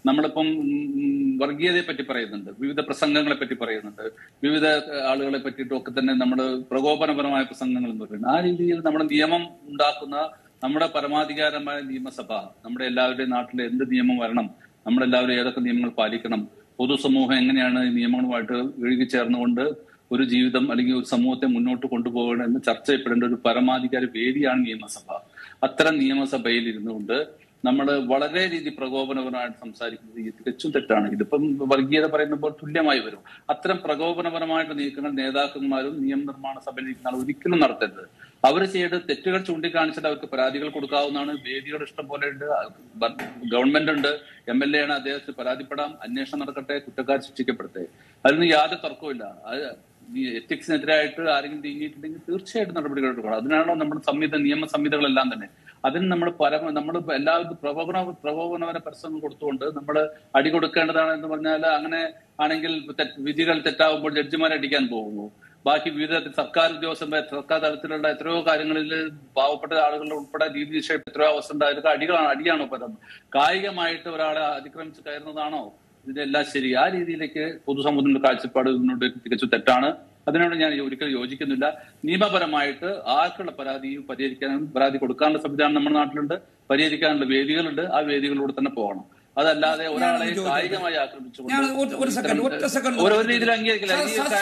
നമ്മളിപ്പം വർഗീയതയെ പറ്റി പറയുന്നുണ്ട്, വിവിധ പ്രസംഗങ്ങളെ പറ്റി പറയുന്നുണ്ട്, വിവിധ ആളുകളെ പറ്റിയിട്ടും ഒക്കെ തന്നെ നമ്മൾ പ്രകോപനപരമായ പ്രസംഗങ്ങൾ എന്ന് പറയുന്നത്. ആ രീതിയിൽ നമ്മുടെ നിയമം ഉണ്ടാക്കുന്ന നമ്മുടെ പരമാധികാരമായ നിയമസഭ, നമ്മുടെ എല്ലാവരുടെയും നാട്ടിൽ എന്ത് നിയമം വരണം, നമ്മളെല്ലാവരും ഏതൊക്കെ നിയമങ്ങൾ പാലിക്കണം, പൊതുസമൂഹം എങ്ങനെയാണ് ഈ നിയമങ്ങളുമായിട്ട് ഇഴുകിച്ചേർന്നുകൊണ്ട് ഒരു ജീവിതം അല്ലെങ്കിൽ ഒരു സമൂഹത്തെ മുന്നോട്ട് കൊണ്ടുപോകണം എന്ന് ചർച്ച ചെയ്യപ്പെടേണ്ട ഒരു പരമാധികാര വേദിയാണ് നിയമസഭ. അത്തരം നിയമസഭയിൽ ഇരുന്നുകൊണ്ട് നമ്മൾ വളരെ രീതി പ്രകോപനപരമായിട്ട് സംസാരിക്കുന്നത് തികച്ചും തെറ്റാണ്. ഇതിപ്പം വർഗീയത പറയുമ്പോൾ തുല്യമായി വരും. അത്തരം പ്രകോപനപരമായിട്ട് നീക്കുന്ന നേതാക്കന്മാരും നിയമനിർമ്മാണ സഭയിൽ ഇരിക്കുന്ന ഒരിക്കലും നടത്തരുത്. അവർ ചെയ്ത് തെറ്റുകൾ ചൂണ്ടിക്കാണിച്ചിട്ട് അവർക്ക് പരാതികൾ കൊടുക്കാവുന്നതാണ്. വേദികൾ ഇഷ്ടം പോലെ ഉണ്ട്, ഗവൺമെന്റ് ഉണ്ട്, MLA ആണ്, അദ്ദേഹത്തിന് പരാതിപ്പെടാം, അന്വേഷണം നടക്കട്ടെ, കുറ്റക്കാർ ശിക്ഷിക്കപ്പെടട്ടെ, അതിന് യാതൊരു തർക്കവുമില്ല. അത് എത്തിക്സിനെതിരായിട്ട് ആരെങ്കിലും നീങ്ങിയിട്ടുണ്ടെങ്കിൽ തീർച്ചയായിട്ടും നടപടികൾ എടുക്കണം. അതിനാണോ നമ്മുടെ നിയമ സംഹിതകളെല്ലാം തന്നെ. അതിന് നമ്മൾ എല്ലാവർക്കും പ്രകോപനപര പ്രസംഗം കൊടുത്തുകൊണ്ട് നമ്മൾ അടി കൊടുക്കേണ്ടതാണ് എന്ന് പറഞ്ഞാൽ, അങ്ങനെ ആണെങ്കിൽ വിധികൾ തെറ്റാവുമ്പോൾ ജഡ്ജിമാരെ അടിക്കാൻ പോകുന്നു. ബാക്കി വിവിധ സർക്കാർ ഉദ്യോഗസ്ഥന്മാർ, സർക്കാർ തലത്തിലുള്ള എത്രയോ കാര്യങ്ങളിൽ പാവപ്പെട്ട ആളുകളുടെ ഉൾപ്പെടെ രീതി നിഷേധം എത്രയോ അവസ്ഥ ഉണ്ടായത് അടിയാണോ പദം? കായികമായിട്ട് ഒരാളെ അതിക്രമിച്ച് കയറുന്നതാണോ ഇതിനെല്ലാം ശരി? ആ രീതിയിലേക്ക് പൊതുസമൂഹത്തിന്റെ കാഴ്ചപ്പാട് ഇതിനോട് തികച്ചും തെറ്റാണ്. അതിനോട് ഞാൻ ഒരിക്കലും യോജിക്കുന്നില്ല. നിയമപരമായിട്ട് ആർക്കുള്ള പരാതിയും പരാതി കൊടുക്കാനുള്ള സംവിധാനം നമ്മുടെ നാട്ടിലുണ്ട്, പരിഹരിക്കാനുള്ള വേദികളുണ്ട്. ആ വേദികളിലൂടെ തന്നെ പോകണം. അതല്ലാതെ ഒരാളെ കായികമായി ആക്രമിച്ചുകൊണ്ട് ഓരോ രീതിയിൽ അംഗീകരിക്കില്ല.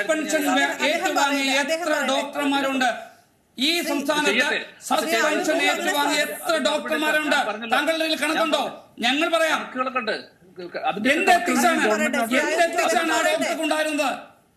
ഡോക്ടർമാരുണ്ട് ഈ സംസ്ഥാനത്ത്, സസ്പെൻഷൻ ഏറ്റുവാങ്ങിയ എത്ര ഡോക്ടർമാരുണ്ട്? താങ്കളുടെ കണക്കുണ്ടോ? ഞങ്ങൾ പറയാം. എന്ത് എത്തിക്സാണ് ഉണ്ടായിരുന്നത്?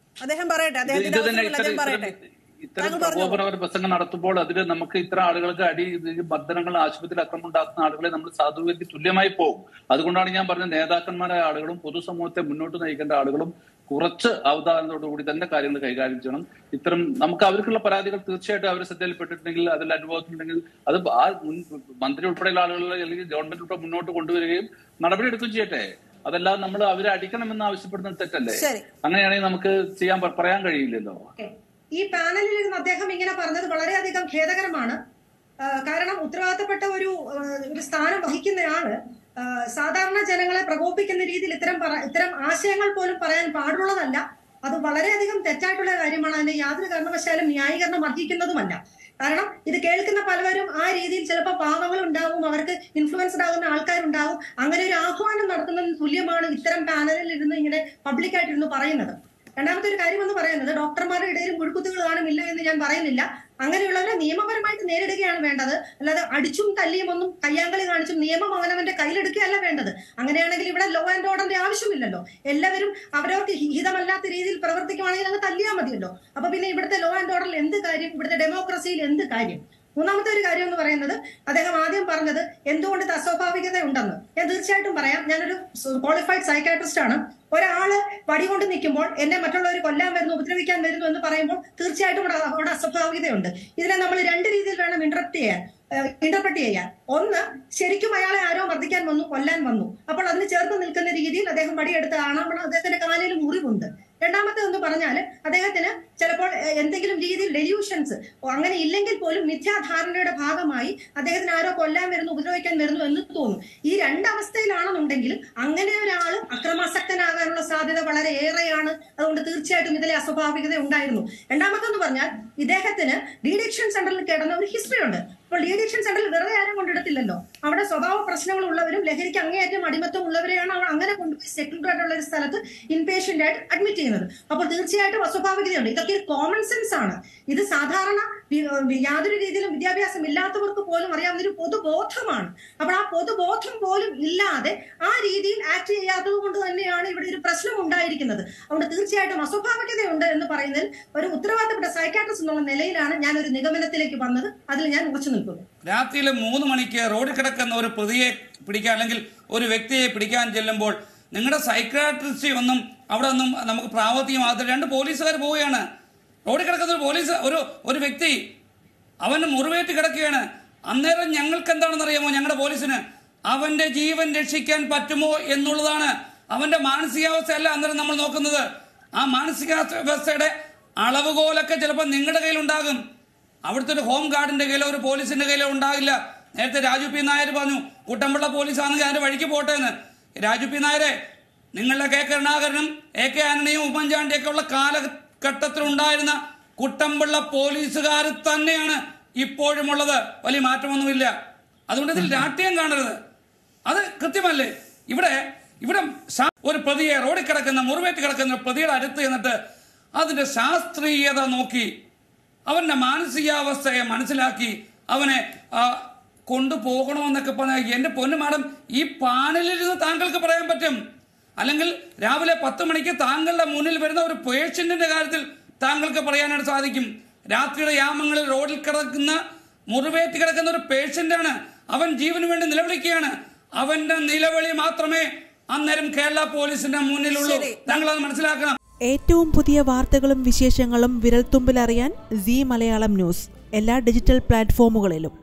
ഇത്തരം പ്രകോപനപര പ്രസംഗം നടത്തുമ്പോൾ അതിന് നമുക്ക് ഇത്ര ആളുകൾക്ക് മർദ്ദനങ്ങൾ, ആശുപത്രിയിൽ അക്രമം ഉണ്ടാക്കുന്ന ആളുകളെ നമ്മൾ സാധുവിക്ക് തുല്യമായി പോകും. അതുകൊണ്ടാണ് ഞാൻ പറഞ്ഞത്, നേതാക്കന്മാരായ ആളുകളും പൊതുസമൂഹത്തെ മുന്നോട്ട് നയിക്കേണ്ട ആളുകളും കുറച്ച് അവധാനത്തോടുകൂടി തന്നെ കാര്യങ്ങൾ കൈകാര്യം ചെയ്യണം. ഇത്തരം നമുക്ക് അവർക്കുള്ള പരാതികൾ തീർച്ചയായിട്ടും അവർ ശ്രദ്ധയിൽപ്പെട്ടിട്ടുണ്ടെങ്കിൽ, അതിൽ അനുഭവത്തിലുണ്ടെങ്കിൽ അത് ആ മന്ത്രി ഉൾപ്പെടെയുള്ള ആളുകൾ അല്ലെങ്കിൽ ഗവൺമെന്റ് ഉൾപ്പെടെ മുന്നോട്ട് കൊണ്ടുവരികയും നടപടി എടുക്കുകയും ചെയ്യട്ടെ. അതല്ലാതെ നമ്മൾ അവരെ അടിക്കണമെന്ന് ആവശ്യപ്പെടുന്നത് തെറ്റല്ലേ? അങ്ങനെയാണെങ്കിൽ നമുക്ക് പറയാൻ കഴിയില്ലല്ലോ. ഈ പാനലിൽ ഇരുന്ന് അദ്ദേഹം ഇങ്ങനെ പറഞ്ഞത് വളരെയധികം ഖേദകരമാണ്. കാരണം ഉത്തരവാദിത്തപ്പെട്ട ഒരു സ്ഥാനം വഹിക്കുന്നയാള് സാധാരണ ജനങ്ങളെ പ്രകോപിപ്പിക്കുന്ന രീതിയിൽ ഇത്തരം ആശയങ്ങൾ പോലും പറയാൻ പാടുള്ളതല്ല. അത് വളരെയധികം തെറ്റായിട്ടുള്ള കാര്യമാണ്. അതിന് യാതൊരു കാരണവശാലും ന്യായീകരണം അർഹിക്കുന്നതുമല്ല. കാരണം ഇത് കേൾക്കുന്ന പലവരും ആ രീതിയിൽ ചിലപ്പോൾ പാവങ്ങൾ ഉണ്ടാവും, അവർക്ക് ഇൻഫ്ലുവൻസ്ഡ് ആകുന്ന ആൾക്കാരുണ്ടാവും. അങ്ങനെ ഒരു ആഹ്വാനം നടത്തുന്നതിന് തുല്യമാണ് ഇത്തരം പാനലിൽ ഇരുന്ന് ഇങ്ങനെ പബ്ലിക്കായിട്ടിരുന്ന് പറയുന്നത്. രണ്ടാമത്തെ ഒരു കാര്യം എന്ന് പറയുന്നത്, ഡോക്ടർമാരുടെ ഇടയിൽ മുഴുക്കുത്തുകൾ കാണുമില്ല എന്ന് ഞാൻ പറയുന്നില്ല. അങ്ങനെയുള്ളവരെ നിയമപരമായിട്ട് നേരിടുകയാണ് വേണ്ടത്. അല്ലാതെ അടിച്ചും തല്ലിയും ഒന്നും കയ്യാങ്കളി കാണിച്ചും നിയമം അവനവന്റെ കയ്യിലെടുക്കുകയല്ല വേണ്ടത്. അങ്ങനെയാണെങ്കിൽ ഇവിടെ ലോ ആൻഡ് ഓർഡറിന്റെ ആവശ്യമില്ലല്ലോ. എല്ലാവരും അവരവർക്ക് ഹിതമല്ലാത്ത രീതിയിൽ പ്രവർത്തിക്കുവാണെങ്കിൽ അങ്ങ് തല്ലിയാൽ മതിയല്ലോ. അപ്പൊ പിന്നെ ഇവിടുത്തെ ലോ ആൻഡ് ഓർഡറിൽ എന്ത് കാര്യം? ഇവിടുത്തെ ഡെമോക്രസിയിൽ എന്ത് കാര്യം? മൂന്നാമത്തെ ഒരു കാര്യം എന്ന് പറയുന്നത്, അദ്ദേഹം ആദ്യം പറഞ്ഞത് എന്തുകൊണ്ട് ഇത് അസ്വാഭാവികത ഉണ്ടെന്ന്. ഞാൻ തീർച്ചയായിട്ടും പറയാം. ഞാനൊരു ക്വാളിഫൈഡ് സൈക്കാട്രിസ്റ്റ് ആണ്. ഒരാള് വടി കൊണ്ട് നിൽക്കുമ്പോൾ എന്നെ മറ്റുള്ളവർ കൊല്ലാൻ വരുന്നു, ഉപദ്രവിക്കാൻ വരുന്നു എന്ന് പറയുമ്പോൾ തീർച്ചയായിട്ടും അവിടെ അസ്വാഭാവികതയുണ്ട്. ഇതിനെ നമ്മൾ രണ്ട് രീതിയിൽ വേണം ഇന്റർപ്രറ്റ് ചെയ്യാൻ. ഒന്ന്, ശരിക്കും അയാളെ ആരോ മർദ്ദിക്കാൻ വന്നു, കൊല്ലാൻ വന്നു, അപ്പോൾ അതിന് ചേർത്ത് നിൽക്കുന്ന രീതിയിൽ അദ്ദേഹം വടിയെടുത്ത് കാണാൻ അദ്ദേഹത്തിന്റെ കാലിൽ മുറിവുണ്ട്. രണ്ടാമത്തെ എന്ന് പറഞ്ഞാൽ അദ്ദേഹത്തിന് ചിലപ്പോൾ എന്തെങ്കിലും രീതിയിൽ ഡെല്യൂഷൻസ് അങ്ങനെ ഇല്ലെങ്കിൽ പോലും മിഥ്യാധാരണയുടെ ഭാഗമായി അദ്ദേഹത്തിന് ആരോ കൊല്ലാൻ വരുന്നു, ഉപദ്രവിക്കാൻ വരുന്നു എന്ന് തോന്നും. ഈ രണ്ടവസ്ഥയിലാണെന്നുണ്ടെങ്കിലും അങ്ങനെ ഒരാൾ അക്രമാസക്തനാകാനുള്ള സാധ്യത വളരെ ഏറെയാണ്. അതുകൊണ്ട് തീർച്ചയായിട്ടും ഇതിലെ അസ്വാഭാവികത ഉണ്ടായിരുന്നു. രണ്ടാമത്തെന്ന് പറഞ്ഞാൽ ഇദ്ദേഹത്തിന് ഡീഡിക്ഷൻ സെന്ററിൽ കിടന്ന ഒരു ഹിസ്റ്ററി ഉണ്ട്. അപ്പോൾ ഡീഡിക്ഷൻ സെന്ററിൽ വെറുതെ ആരും കൊണ്ടെടുത്തില്ലല്ലോ. അവിടെ സ്വഭാവ പ്രശ്നങ്ങൾ ഉള്ളവരും ലഹരിക്ക് അങ്ങേയറ്റം അടിമത്തം ഉള്ളവരെയാണ് അങ്ങനെ കൊണ്ടുപോയി സെക്യൂർഡ് ആയിട്ടുള്ള ഒരു സ്ഥലത്ത് ഇൻപേഷ്യന്റ് ആയിട്ട് അഡ്മിറ്റ് ചെയ്യുന്നത്. അപ്പോൾ തീർച്ചയായിട്ടും അസ്വാഭാവികതയുണ്ട്. ഇതൊക്കെ ഒരു കോമൺ സെൻസ് ആണ്. ഇത് സാധാരണ യാതൊരു രീതിയിലും വിദ്യാഭ്യാസം ഇല്ലാത്തവർക്ക് പോലും അറിയാവുന്ന ഒരു പൊതുബോധമാണ്. അപ്പോൾ ആ പൊതുബോധം പോലും ഇല്ലാതെ ആ രീതിയിൽ ആക്ട് ചെയ്യാത്തത് കൊണ്ട് തന്നെയാണ് ഇവിടെ ഒരു പ്രശ്നം ഉണ്ടായിരിക്കുന്നത്. അതുകൊണ്ട് തീർച്ചയായിട്ടും അസ്വാഭാവികതയുണ്ട് എന്ന് പറയുന്നതിൽ ഒരു ഉത്തരവാദിത്തപ്പെട്ട സൈക്കാട്രിസ്റ്റ് എന്നുള്ള നിലയിലാണ് ഞാൻ ഒരു നിഗമനത്തിലേക്ക് വന്നത്. അതിൽ ഞാൻ ഉറച്ചു നിൽക്കുന്നു. രാത്രിയിൽ 3 മണിക്ക് റോഡിൽ കിടക്കുന്ന ഒരു പ്രതിയെ പിടിക്കാൻ അല്ലെങ്കിൽ ഒരു വ്യക്തിയെ പിടിക്കാൻ ചെല്ലുമ്പോൾ നിങ്ങളുടെ സൈക്കാട്രിസ്റ്റ് ഒന്നും അവിടെ ഒന്നും നമുക്ക് പ്രാവർത്തികമാകത്തില്ല. 2 പോലീസുകാർ പോവുകയാണ്. റോഡിൽ കിടക്കുന്ന ഒരു വ്യക്തി അവന് മുറിവേറ്റ് കിടക്കുകയാണ്. അന്നേരം ഞങ്ങൾക്ക് എന്താണെന്ന് അറിയാമോ? ഞങ്ങളുടെ പോലീസിന് അവന്റെ ജീവൻ രക്ഷിക്കാൻ പറ്റുമോ എന്നുള്ളതാണ്. അവന്റെ മാനസികാവസ്ഥയല്ല അന്നേരം നമ്മൾ നോക്കുന്നത്. ആ മാനസികാവസ്ഥയുടെ അളവുകോലൊക്കെ ചിലപ്പോൾ നിങ്ങളുടെ കയ്യിലുണ്ടാകും. അവിടുത്തെ ഒരു ഹോം ഗാർഡിന്റെ കയ്യിലോ ഒരു പോലീസിന്റെ കയ്യിലോ ഉണ്ടാകില്ല. നേരത്തെ രാജു പി നായർ പറഞ്ഞു കുട്ടമ്പുള്ള പോലീസാണെങ്കിൽ അതിന്റെ വഴിക്ക് പോട്ടെ എന്ന്. രാജു പി നായരെ, നിങ്ങളുടെ കെ കരുണാകരനും എ കെ ആന്റണിയും ഉമ്മൻചാണ്ടിയൊക്കെ ഉള്ള കാലഘട്ടത്തിലുണ്ടായിരുന്ന കുട്ടമ്പിള്ള പോലീസുകാർ തന്നെയാണ് ഇപ്പോഴും ഉള്ളത്. വലിയ മാറ്റമൊന്നുമില്ല. അതുകൊണ്ട് ഇതിൽ രാഷ്ട്രീയം കാണരുത്. അത് കൃത്യമല്ലേ? ഇവിടെ ഒരു പ്രതിയെ റോഡിൽ കിടക്കുന്ന മുറിവേറ്റ് കിടക്കുന്ന പ്രതിയുടെ അടുത്ത് ചെന്നിട്ട് അതിന്റെ ശാസ്ത്രീയത നോക്കി അവന്റെ മാനസികാവസ്ഥയെ മനസ്സിലാക്കി അവനെ കൊണ്ടുപോകണമെന്നൊക്കെ പറഞ്ഞാൽ എന്റെ പൊന്നു മാഡം, ഈ പാനലിരുന്ന് താങ്കൾക്ക് പറയാൻ പറ്റും. അല്ലെങ്കിൽ രാവിലെ 10 മണിക്ക് താങ്കളുടെ മുന്നിൽ വരുന്ന ഒരു പേഷ്യന്റിന്റെ കാര്യത്തിൽ താങ്കൾക്ക് പറയാനായിട്ട് സാധിക്കും. രാത്രിയുടെ യാമങ്ങളിൽ റോഡിൽ കിടക്കുന്ന മുറിവേറ്റ് കിടക്കുന്ന ഒരു പേഷ്യന്റാണ്. അവൻ ജീവന് വേണ്ടി നിലവിളിക്കുകയാണ്. അവന്റെ നിലവിളി മാത്രമേ അന്നേരം കേരള പോലീസിന്റെ മുന്നിലുള്ളൂ. താങ്കൾ അത് മനസ്സിലാക്കണം. ഏറ്റവും പുതിയ വാർത്തകളും വിശേഷങ്ങളും വിരൽത്തുമ്പിൽ അറിയാൻ സീ മലയാളം ന്യൂസ് എല്ലാ ഡിജിറ്റൽ പ്ലാറ്റ്ഫോമുകളിലും.